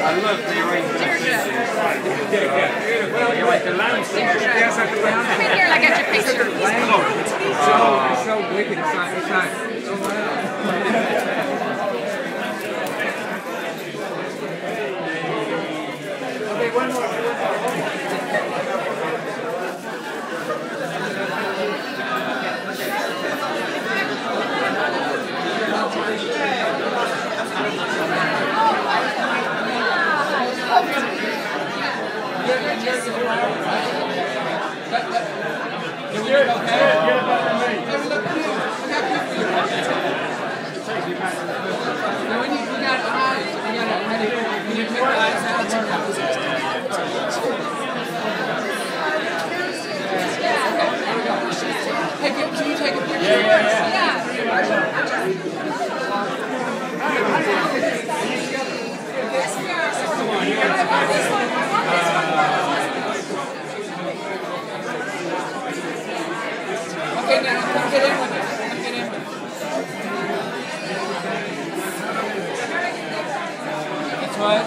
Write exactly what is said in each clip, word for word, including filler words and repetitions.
love the arrangement of pieces. Well, you like the landscape. Come in here and I get your picture. It's so, it's so wicked, it's not, it's not. Oh, wow. Okay, one more. Hey, can you take a picture? Yeah, yeah, yeah. Okay, now come get in with it. Come get in with it. That's what?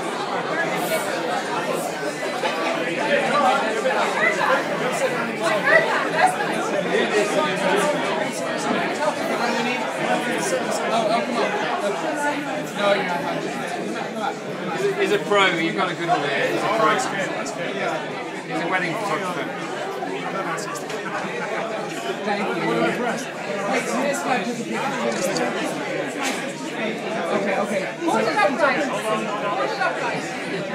Oh, oh, come on. No, you're not. He's a pro, you've got a good one there. He's a pro. He's a wedding photographer. Thank you. What about press? Wait, this guy took a picture. Okay, okay. Hold it up, guys. Hold it up, guys.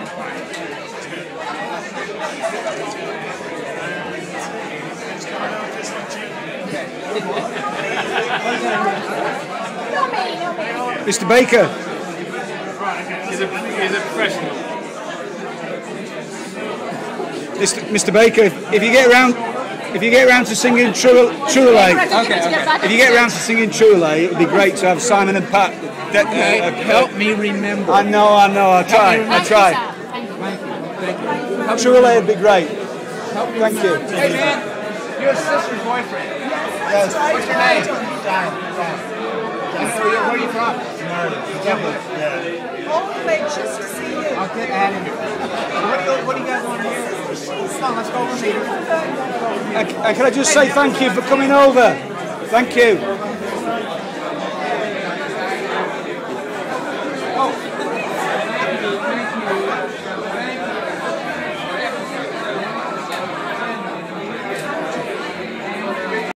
Mister Baker. He's a, he's a professional. Mister Mister Baker, if, if you get around, if you get around to singing Truale, Truale, Okay, okay. if you get around to singing Truale, it would be great to have Simon and Pat. De- Okay, uh, uh, help me remember. I know, I know. I try, I try. Thank you, thank you. Truale would be great. Help me Thank you. remember. Hey man, you're a sister's boyfriend. Yes. What's your name? John. Where are you from? Dublin. All the way just to see you. I'll get out of here. What do you, what do you guys want to hear? Come on, let's go over here. Uh, can I just say thank you for coming over? Thank you.